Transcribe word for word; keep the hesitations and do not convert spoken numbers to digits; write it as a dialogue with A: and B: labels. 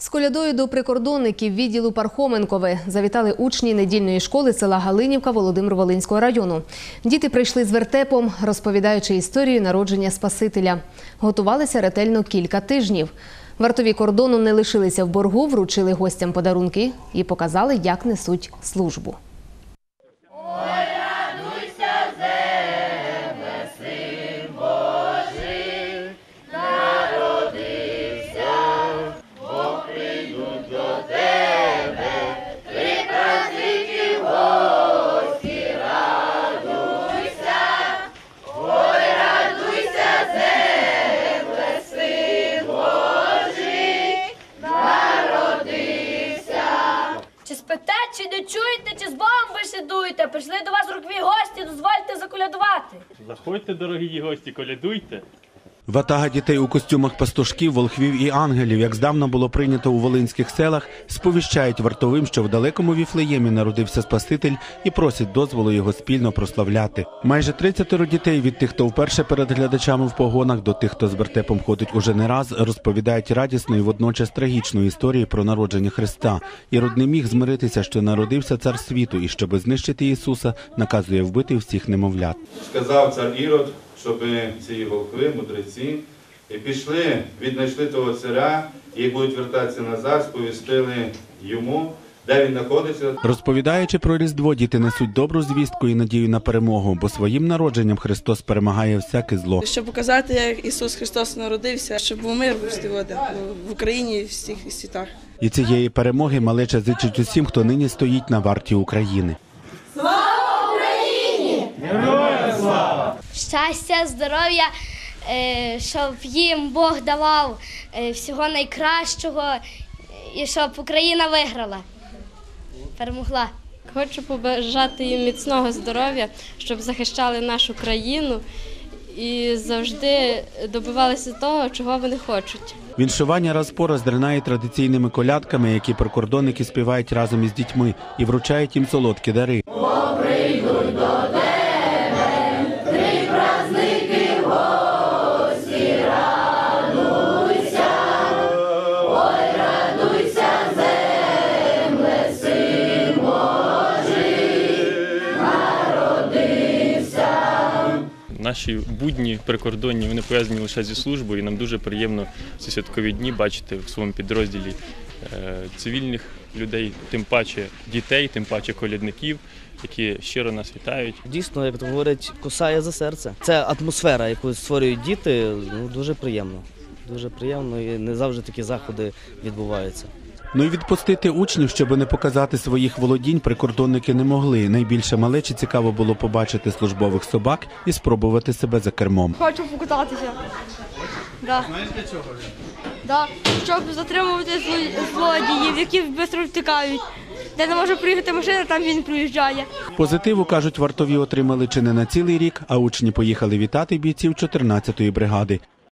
A: З колядою до прикордонників відділу Пархоменкове завітали учні недільної школи села Галинівка Володимир-Волинського району. Діти прийшли з вертепом, розповідаючи історію народження Спасителя. Готувалися ретельно кілька тижнів. Вартові кордону не лишилися в боргу, вручили гостям подарунки і показали, як несуть службу.
B: Чи спите, чи не чуєте, чи з Богом бесідуєте? Прийшли до вас рокові гості, дозвольте заколядувати.
C: Заходьте, дорогі гості, колядуйте.
D: Ватага дітей у костюмах пастушків, волхвів і ангелів, як здавна було прийнято у волинських селах, сповіщають вартовим, що в далекому Віфлеємі народився Спаситель, і просять дозволу його спільно прославляти. Майже тридцятеро дітей, від тих, хто вперше перед глядачами в погонах, до тих, хто з вертепом ходить уже не раз, розповідають радісну і водночас трагічну історію про народження Христа. Ірод не міг змиритися, що народився цар світу, і щоби знищити Ісуса, наказує вбити всіх немовлят.
E: Сказав цар Ірод, щоб ці волхви, мудреці, пішли, віднайшли того царя, і як будуть вертатися назад, сповістили йому, де він знаходиться.
D: Розповідаючи про Різдво, діти несуть добру звістку і надію на перемогу, бо своїм народженням Христос перемагає всяке зло.
F: Щоб показати, як Ісус Христос народився, щоб був мир в Україні і в всіх світах.
D: І цієї перемоги малеча зичить усім, хто нині стоїть на варті України.
B: Слава Україні!
E: Героям слава!
G: Щастя, здоров'я, щоб їм Бог давав всього найкращого і щоб Україна виграла, перемогла.
H: Хочу побажати їм міцного здоров'я, щоб захищали нашу країну і завжди добивалися того, чого вони хочуть.
D: Віншування раз по раз дринає традиційними колядками, які прикордонники співають разом із дітьми і вручають їм солодкі дари.
C: Наші будні прикордонні, вони пов'язані лише зі службою, і нам дуже приємно ці святкові дні бачити в своєму підрозділі цивільних людей, тим паче дітей, тим паче колядників, які щиро нас вітають.
I: Дійсно, як то говорять, кусає за серце. Це атмосфера, яку створюють діти, ну, дуже приємно. Дуже приємно, і не завжди такі заходи відбуваються.
D: Ну і відпустити учнів, щоб не показати своїх володінь, прикордонники не могли. Найбільше малечі цікаво було побачити службових собак і спробувати себе за кермом.
B: Хочу покататися. Да.
E: Знаєш для чого?
B: Да. Щоб затримувати злодіїв, які швидко втікають. Де не може приїхати машина, там він приїжджає.
D: Позитиву, кажуть, вартові отримали чи не на цілий рік, а учні поїхали вітати бійців чотирнадцятої бригади.